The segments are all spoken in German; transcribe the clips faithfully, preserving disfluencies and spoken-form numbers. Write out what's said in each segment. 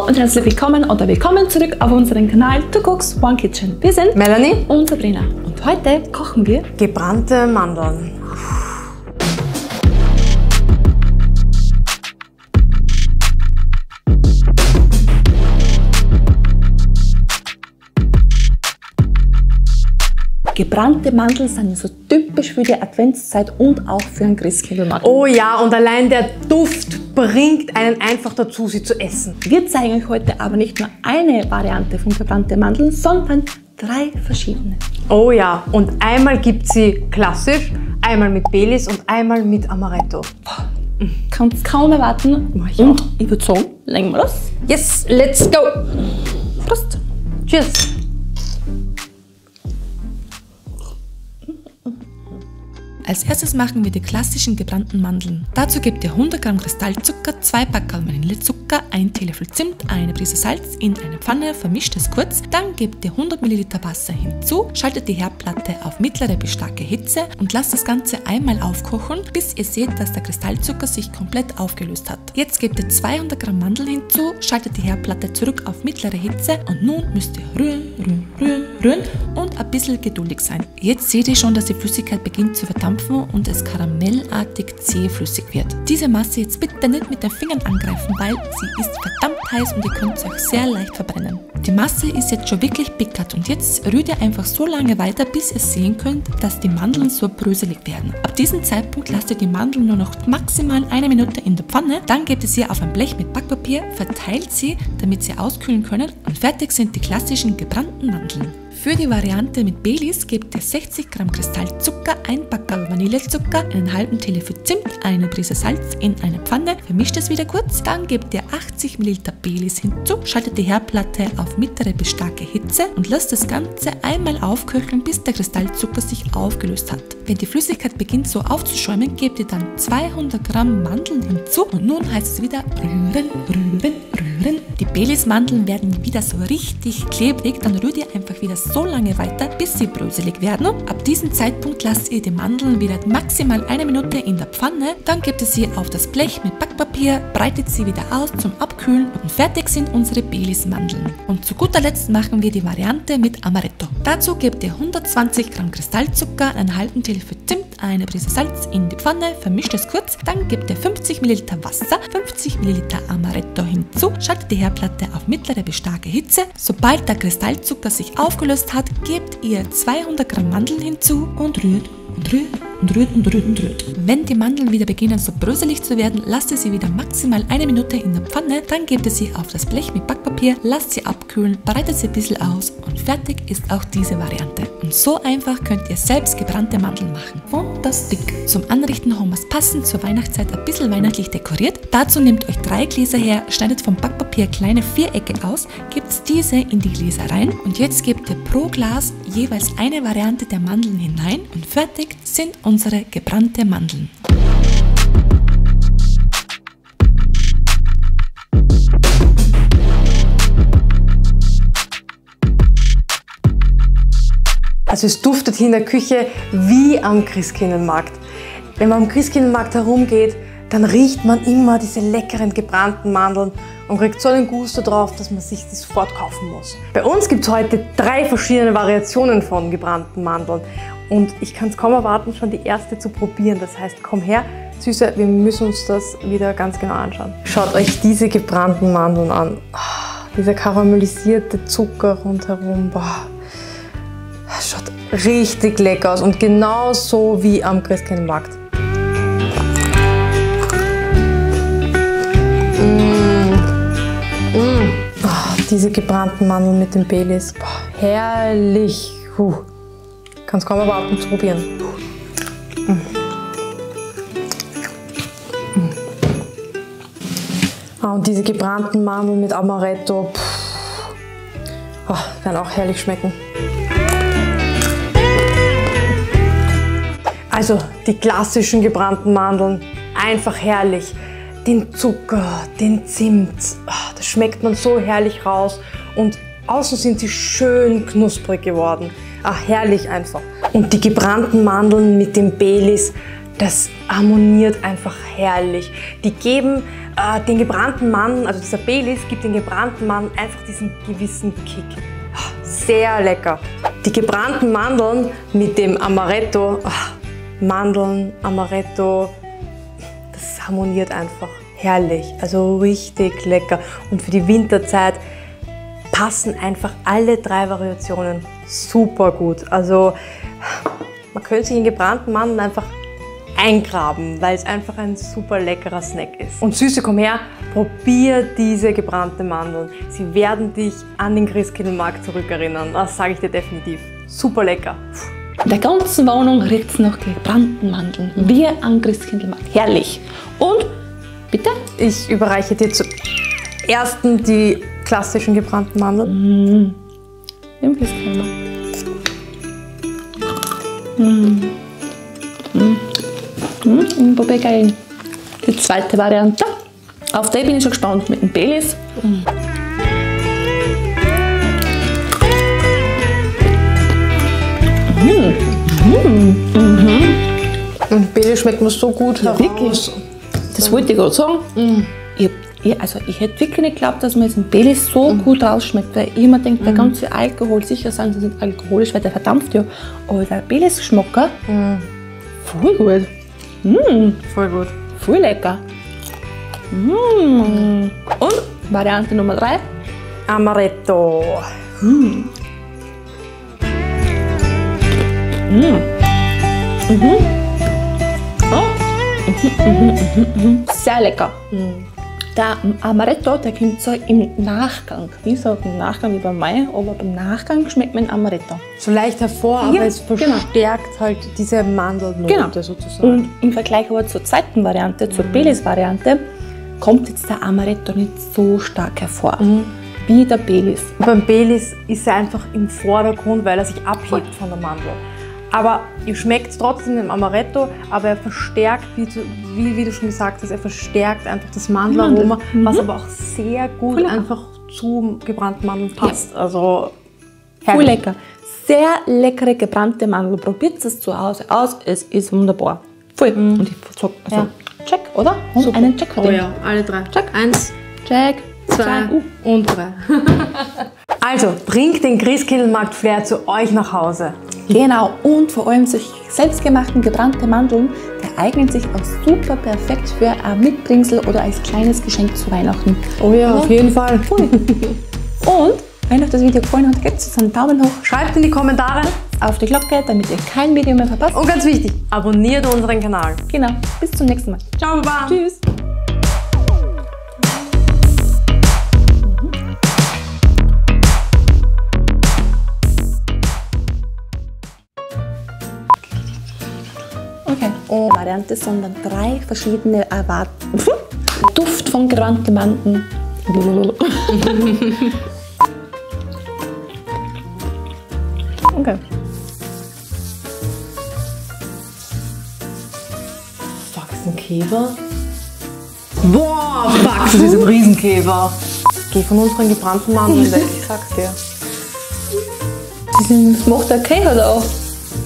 Hallo und herzlich willkommen oder willkommen zurück auf unseren Kanal Two Cooks One Kitchen. Wir sind Melanie und Sabrina und heute kochen wir gebrannte Mandeln. Gebrannte Mandeln sind ja so typisch für die Adventszeit und auch für einen Christkindlmarkt. Oh ja, und allein der Duft bringt einen einfach dazu, sie zu essen. Wir zeigen euch heute aber nicht nur eine Variante von gebrannten Mandeln, sondern drei verschiedene. Oh ja, und einmal gibt sie klassisch, einmal mit Baileys und einmal mit Amaretto. Kannst kaum erwarten. Mach ich und auch. ich würde sagen, legen wir los. Yes, let's go! Prost! Cheers! Als erstes machen wir die klassischen gebrannten Mandeln. Dazu gebt ihr hundert Gramm Kristallzucker, zwei Packerl Vanillezucker, ein Teelöffel Zimt, eine Prise Salz in eine Pfanne, vermischt es kurz, dann gebt ihr hundert Milliliter Wasser hinzu, schaltet die Herdplatte auf mittlere bis starke Hitze und lasst das Ganze einmal aufkochen, bis ihr seht, dass der Kristallzucker sich komplett aufgelöst hat. Jetzt gebt ihr zweihundert Gramm Mandeln hinzu, schaltet die Herdplatte zurück auf mittlere Hitze und nun müsst ihr rühren, rühren, rühren, rühren und ein bisschen geduldig sein. Jetzt seht ihr schon, dass die Flüssigkeit beginnt zu verdampfen und es karamellartig zähflüssig wird. Diese Masse jetzt bitte nicht mit den Fingern angreifen, weil sie ist verdammt heiß und ihr könnt sie euch sehr leicht verbrennen. Die Masse ist jetzt schon wirklich bickert und jetzt rührt ihr einfach so lange weiter, bis ihr sehen könnt, dass die Mandeln so bröselig werden. Ab diesem Zeitpunkt lasst ihr die Mandeln nur noch maximal eine Minute in der Pfanne, dann gebt ihr sie auf ein Blech mit Backpapier, verteilt sie, damit sie auskühlen können und fertig sind die klassischen gebrannten Mandeln. Für die Variante mit Baileys gebt ihr sechzig Gramm Kristallzucker, ein Packerl Vanillezucker, einen halben Teelöffel Zimt, eine Prise Salz in eine Pfanne, vermischt es wieder kurz, dann gebt ihr achtzig Milliliter Baileys hinzu, schaltet die Herdplatte auf mittlere bis starke Hitze und lasst das Ganze einmal aufköcheln, bis der Kristallzucker sich aufgelöst hat. Wenn die Flüssigkeit beginnt so aufzuschäumen, gebt ihr dann zweihundert Gramm Mandeln hinzu und nun heißt es wieder rühren, rühren, rühren. Die Baileys Mandeln werden wieder so richtig klebrig, dann rührt ihr einfach wieder so lange weiter, bis sie bröselig werden. Ab diesem Zeitpunkt lasst ihr die Mandeln wieder maximal eine Minute in der Pfanne, dann gebt ihr sie auf das Blech mit Backpapier, breitet sie wieder aus zum Abkühlen und fertig sind unsere Baileys Mandeln. Und zu guter Letzt machen wir die Variante mit Amaretto. Dazu gebt ihr hundertzwanzig Gramm Kristallzucker, einen halben Teelöffel Zimt, eine Prise Salz in die Pfanne, vermischt es kurz, dann gebt ihr fünfzig Milliliter Wasser, fünfzig Milliliter Amaretto hinzu, schaltet die Herdplatte auf mittlere bis starke Hitze. Sobald der Kristallzucker sich aufgelöst hat, gebt ihr zweihundert Gramm Mandeln hinzu und rührt und rührt und rührt und rührt und rührt. Wenn die Mandeln wieder beginnen so bröselig zu werden, lasst ihr sie wieder maximal eine Minute in der Pfanne, dann gebt ihr sie auf das Blech mit Backpapier, lasst sie abkühlen, breitet sie ein bisschen aus und fertig ist auch diese Variante. Und so einfach könnt ihr selbst gebrannte Mandeln machen. Fantastisch! Zum Anrichten haben wir es passend zur Weihnachtszeit ein bisschen weihnachtlich dekoriert. Dazu nehmt euch drei Gläser her, schneidet vom Backpapier kleine Vierecke aus, gebt diese in die Gläser rein und jetzt gebt ihr pro Glas jeweils eine Variante der Mandeln hinein und fertig sind unsere gebrannte Mandeln. Also es duftet hier in der Küche wie am Christkindlmarkt. Wenn man am Christkindlmarkt herumgeht, dann riecht man immer diese leckeren gebrannten Mandeln und kriegt so einen Gusto drauf, dass man sich die sofort kaufen muss. Bei uns gibt es heute drei verschiedene Variationen von gebrannten Mandeln. Und ich kann es kaum erwarten, schon die erste zu probieren. Das heißt, komm her, Süße, wir müssen uns das wieder ganz genau anschauen. Schaut euch diese gebrannten Mandeln an. Oh, dieser karamellisierte Zucker rundherum. Boah. Schaut richtig lecker aus und genauso wie am Christkindlmarkt. Mmh. Mmh. Oh, diese gebrannten Mandeln mit den Baileys. Boah, herrlich. Puh. Kannst kaum erwarten zu probieren. Mm. Mm. Ah, und diese gebrannten Mandeln mit Amaretto oh, werden auch herrlich schmecken. Also die klassischen gebrannten Mandeln, einfach herrlich. Den Zucker, den Zimt, oh, das schmeckt man so herrlich raus und außen sind sie schön knusprig geworden. Ach, herrlich einfach. Und die gebrannten Mandeln mit den Baileys, das harmoniert einfach herrlich. Die geben äh, den gebrannten Mandeln, also dieser Baileys gibt den gebrannten Mandeln einfach diesen gewissen Kick. Sehr lecker. Die gebrannten Mandeln mit dem Amaretto, oh, Mandeln, Amaretto, das harmoniert einfach herrlich. Also richtig lecker. Und für die Winterzeit passen einfach alle drei Variationen super gut. Also man könnte sich in gebrannten Mandeln einfach eingraben, weil es einfach ein super leckerer Snack ist. Und Süße, komm her, probier diese gebrannte Mandeln. Sie werden dich an den Christkindlmarkt zurückerinnern. Das sage ich dir definitiv. Super lecker. In der ganzen Wohnung riecht es nach gebrannten Mandeln. Wie am Christkindlmarkt. Herrlich. Und bitte? Ich überreiche dir zuerst die klassischen gebrannten Mandeln. Mm. Im Christkindlmarkt. Mm. Mm. Mm. Probier geil. Die zweite Variante. Auf die bin ich schon gespannt mit dem Baileys. Mm. Mm. Mhm. Und Baileys schmeckt mir so gut ja, heraus. Das wollte ich gerade sagen. Mm. Ich, ich, also ich hätte wirklich nicht geglaubt, dass mir jetzt ein Baileys so mm. gut rausschmeckt, weil ich immer denke, mm. der ganze Alkohol, sicher sind sie nicht alkoholisch, weil der verdampft ja, aber der Baileys-Geschmack, mm. voll gut. Mm. Voll gut. Voll lecker. Mm. Und Variante Nummer drei. Amaretto. Mm. Mm. Mhm. Oh. Mhm, mhm, mhm, mhm. Sehr lecker. Mm. Der Amaretto, der kommt so im Nachgang. Ich sage im Nachgang wie beim Wein, aber beim Nachgang schmeckt man Amaretto. So leicht hervor, aber ja, es verstärkt genau. halt diese Mandelnote genau. sozusagen. Und im Vergleich aber zur zweiten Variante, zur mm. Baileys-Variante, kommt jetzt der Amaretto nicht so stark hervor. Mm. Wie der Baileys. Beim Baileys ist er einfach im Vordergrund, weil er sich abhebt von der Mandel. Aber ihr schmeckt es trotzdem im Amaretto, aber er verstärkt, wie du, wie, wie du schon gesagt hast, er verstärkt einfach das Mandelaroma, mhm. was aber auch sehr gut cool. einfach zu gebrannten Mandeln passt. Ja. Also voll lecker. Sehr leckere gebrannte Mandeln. Probiert es zu Hause aus, es ist wunderbar. Voll. Mhm. Und ich sag, also ja. Check, oder? Und super. Einen Check. Oh ja, alle drei. Check. Eins, Check. Zwei, zwei. Uh. und drei. Also, bringt den Christkindlmarkt-Flair zu euch nach Hause. Genau, und vor allem solche selbstgemachten gebrannte Mandeln, die eignen sich auch super perfekt für ein Mitbringsel oder als kleines Geschenk zu Weihnachten. Oh ja, ja. auf jeden Fall. Cool. Und wenn euch das Video gefallen hat, gebt uns einen Daumen hoch. Schreibt in die Kommentare auf die Glocke, damit ihr kein Video mehr verpasst. Und ganz wichtig, abonniert unseren Kanal. Genau, bis zum nächsten Mal. Ciao, Baba. Tschüss. Okay. Oh, Variante, sondern drei verschiedene Erwartungen. Duft von gebrannten Mandeln. Okay. Fuck, ist ein Käfer? Boah, fuck, das ist ein Riesenkäfer. Geh von unseren gebrannten Mandeln weg, ich sag's dir. Das macht der Käfer da auch.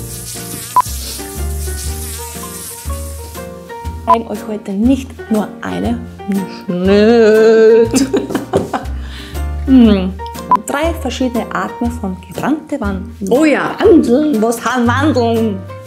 Ich zeige euch heute nicht nur eine, nicht. hm. Drei verschiedene Arten von gebrannte Mandeln. Oh ja. Mandeln, was haben Mandeln?